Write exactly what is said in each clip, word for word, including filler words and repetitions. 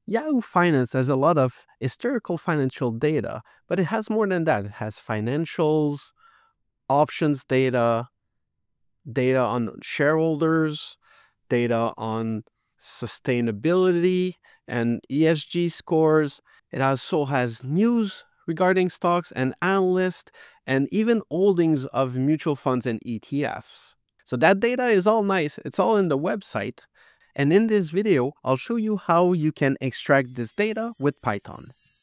Yahoo Finance has a lot of historical financial data, but it has more than that. It has financials, options data, data on shareholders, data on sustainability and E S G scores. It also has news regarding stocks and analysts, and even holdings of mutual funds and E T Fs. So that data is all nice. It's all in the website. And in this video, I'll show you how you can extract this data with Python.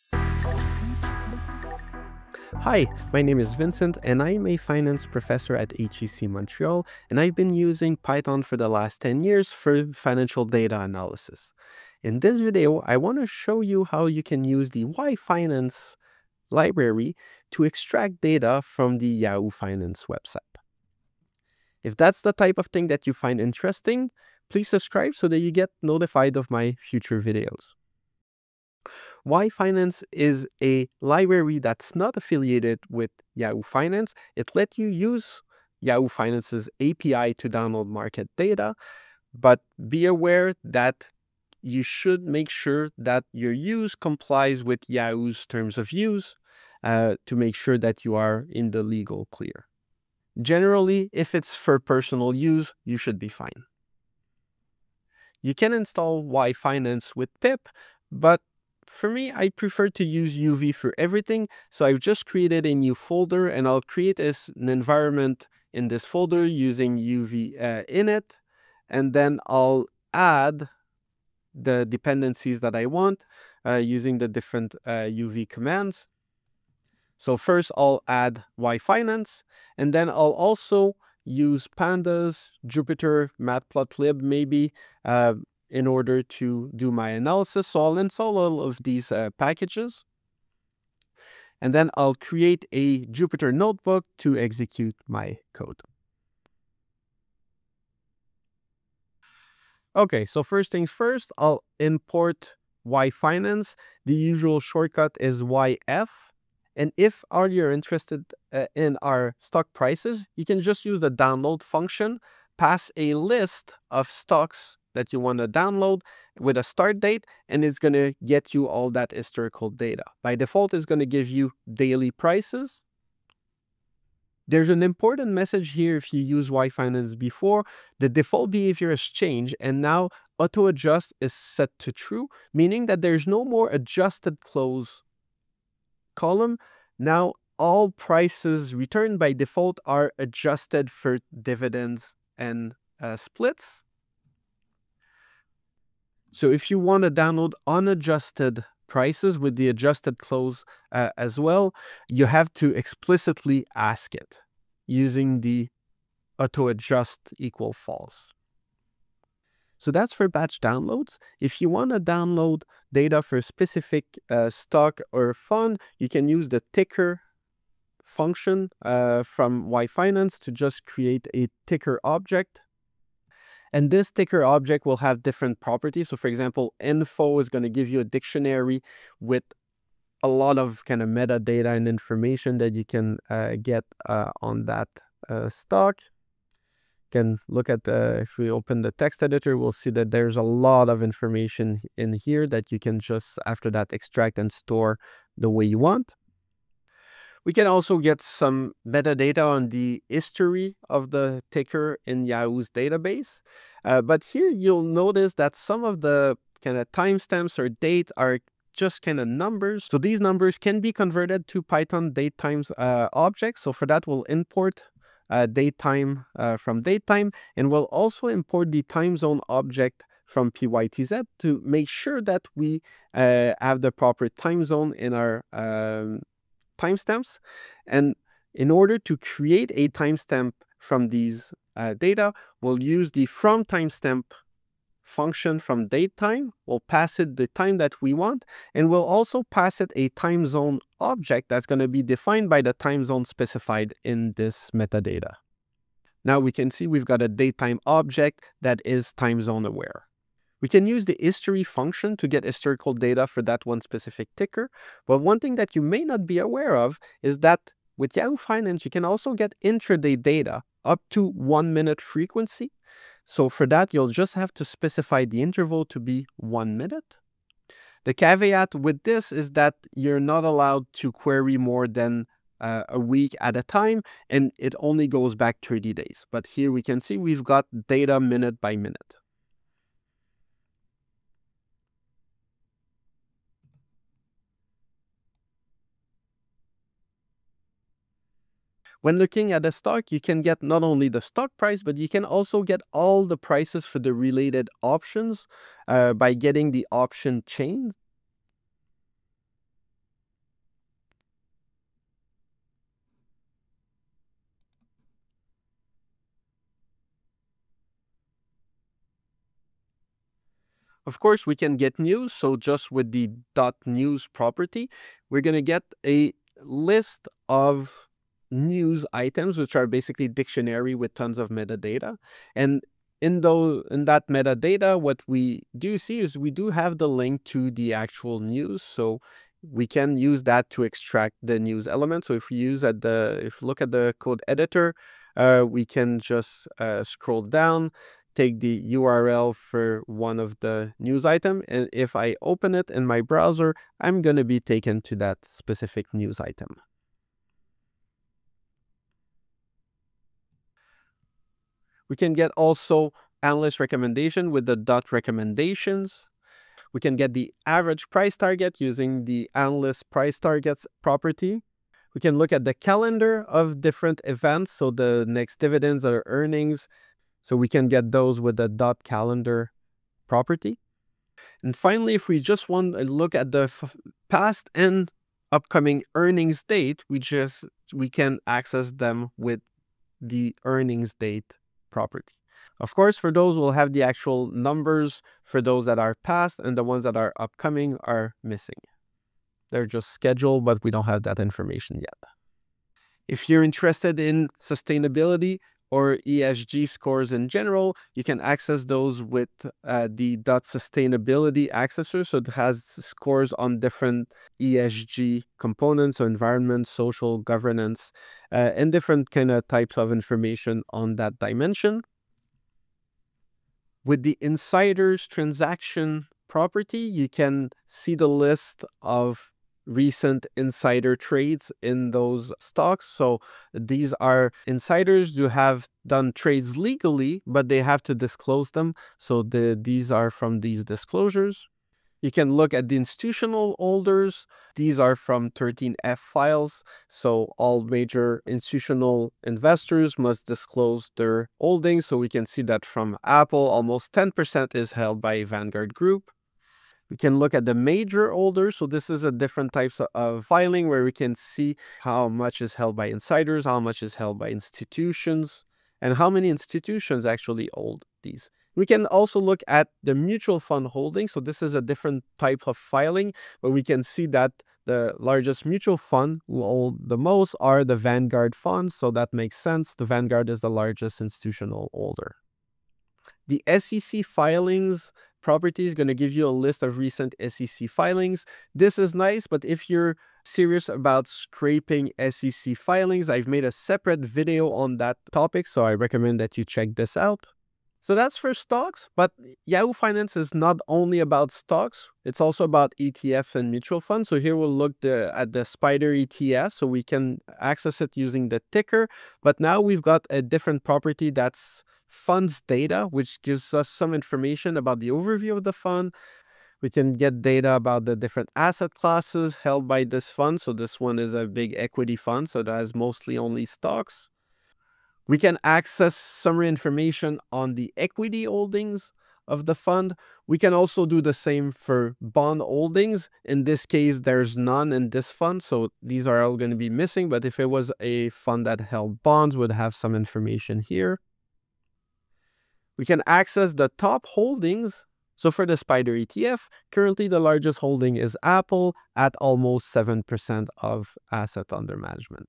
Hi, my name is Vincent and I'm a finance professor at H E C Montreal, and I've been using Python for the last ten years for financial data analysis. In this video, I want to show you how you can use the yfinance library to extract data from the Yahoo Finance website. If that's the type of thing that you find interesting, please subscribe so that you get notified of my future videos. yfinance is a library that's not affiliated with Yahoo Finance. It lets you use Yahoo Finance's A P I to download market data, but be aware that you should make sure that your use complies with Yahoo's terms of use uh, to make sure that you are in the legal clear. Generally, if it's for personal use, you should be fine. You can install yfinance with pip, but for me, I prefer to use U V for everything. So I've just created a new folder, and I'll create as an environment in this folder using U V uh, init, and then I'll add the dependencies that I want uh, using the different uh, U V commands. So first I'll add yfinance, and then I'll also use pandas, Jupyter, matplotlib maybe uh, in order to do my analysis. So I'll install all of these uh, packages, and then I'll create a Jupyter notebook to execute my code. Okay, so first things first, I'll import yfinance. The usual shortcut is Y F. And if are you interested uh, in our stock prices, you can just use the download function, pass a list of stocks that you want to download with a start date, and it's going to get you all that historical data. By default, it's going to give you daily prices. There's an important message here if you use yfinance before. The default behavior has changed, and now auto adjust is set to true, meaning that there's no more adjusted close column. Now all prices returned by default are adjusted for dividends and uh, splits. So if you want to download unadjusted prices with the adjusted close uh, as well, you have to explicitly ask it using the auto adjust equal false. So that's for batch downloads. If you want to download data for a specific uh, stock or fund, you can use the ticker function uh, from yfinance to just create a ticker object. And this ticker object will have different properties. So for example, info is going to give you a dictionary with a lot of kind of metadata and information that you can uh, get uh, on that uh, stock. Can look at the, if we open the text editor, we'll see that there's a lot of information in here that you can just after that extract and store the way you want. We can also get some metadata on the history of the ticker in Yahoo's database. Uh, but here you'll notice that some of the kind of timestamps or date are just kind of numbers. So these numbers can be converted to Python datetimes uh, objects. So for that, we'll import Uh, datetime uh, from datetime, and we'll also import the time zone object from P Y T Z to make sure that we uh, have the proper time zone in our um, timestamps. And in order to create a timestamp from these uh, data, we'll use the from timestamp function from datetime. We'll pass it the time that we want, and we'll also pass it a time zone object that's going to be defined by the time zone specified in this metadata. Now we can see we've got a datetime object that is time zone aware. We can use the history function to get historical data for that one specific ticker. But one thing that you may not be aware of is that with Yahoo Finance, you can also get intraday data up to one minute frequency. So for that, you'll just have to specify the interval to be one minute. The caveat with this is that you're not allowed to query more than uh, a week at a time, and it only goes back thirty days. But here we can see we've got data minute by minute. When looking at a stock, you can get not only the stock price, but you can also get all the prices for the related options uh, by getting the option chains. Of course, we can get news. So just with the .news property, we're going to get a list of news items, which are basically dictionary with tons of metadata. And in those, in that metadata, what we do see is we do have the link to the actual news. So we can use that to extract the news element. So if we use at the, if you look at the code editor, uh, we can just uh, scroll down, take the U R L for one of the news item, and if I open it in my browser, I'm going to be taken to that specific news item. We can get also analyst recommendation with the dot recommendations. We can get the average price target using the analyst price targets property. We can look at the calendar of different events, so the next dividends or earnings. So we can get those with the dot calendar property. And finally, if we just want to look at the past and upcoming earnings date, we just we can access them with the earnings date property. Of course, for those, we'll have the actual numbers for those that are past, and the ones that are upcoming are missing. They're just scheduled, but we don't have that information yet. If you're interested in sustainability or E S G scores in general, you can access those with uh, the .sustainability accessor. So it has scores on different E S G components, so environment, social, governance, uh, and different kind of types of information on that dimension. With the insiders transaction property, you can see the list of recent insider trades in those stocks. So these are insiders who have done trades legally, but they have to disclose them. So the, these are from these disclosures. You can look at the institutional holders. These are from thirteen F files. So all major institutional investors must disclose their holdings. So we can see that from Apple, almost ten percent is held by Vanguard Group. We can look at the major holders. So this is a different types of filing where we can see how much is held by insiders, how much is held by institutions, and how many institutions actually hold these. We can also look at the mutual fund holding. So this is a different type of filing, but we can see that the largest mutual fund who hold the most are the Vanguard funds. So that makes sense. The Vanguard is the largest institutional holder. The S E C filings property is going to give you a list of recent S E C filings. This is nice, but if you're serious about scraping S E C filings, I've made a separate video on that topic, so I recommend that you check this out. So that's for stocks, but Yahoo Finance is not only about stocks, it's also about E T Fs and mutual funds. So here we'll look the, at the Spider E T F, so we can access it using the ticker, but now we've got a different property that's funds data, which gives us some information about the overview of the fund. We can get data about the different asset classes held by this fund. So this one is a big equity fund, so that has mostly only stocks. We can access summary information on the equity holdings of the fund. We can also do the same for bond holdings. In this case, there's none in this fund, so these are all going to be missing. But if it was a fund that held bonds, would have some information here. We can access the top holdings. So for the Spider E T F, currently the largest holding is Apple at almost seven percent of asset under management.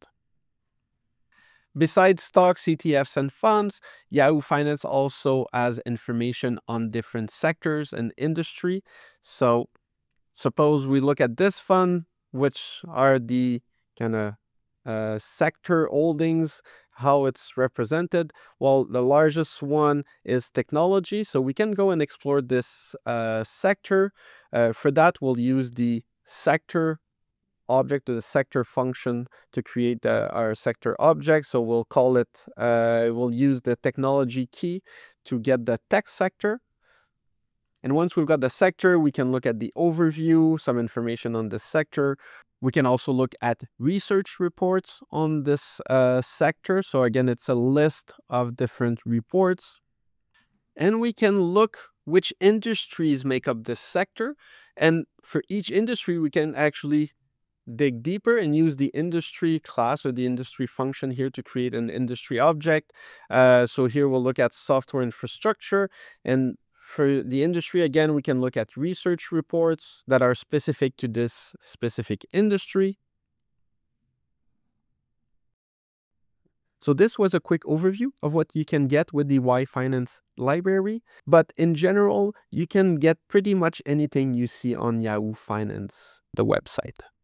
Besides stocks, E T Fs, and funds, Yahoo Finance also has information on different sectors and industry. So suppose we look at this fund, which are the kind of uh, sector holdings, how it's represented. Well, the largest one is technology. So we can go and explore this uh, sector. Uh, for that, we'll use the sector object or the sector function to create the, our sector object. So we'll call it, uh, we'll use the technology key to get the tech sector. And once we've got the sector, we can look at the overview, some information on the sector. We can also look at research reports on this uh, sector. So again, it's a list of different reports. And we can look which industries make up this sector. And for each industry, we can actually dig deeper and use the industry class or the industry function here to create an industry object. Uh, so here we'll look at software infrastructure, and for the industry, again, we can look at research reports that are specific to this specific industry. So this was a quick overview of what you can get with the yfinance library. But in general, you can get pretty much anything you see on Yahoo Finance, the website.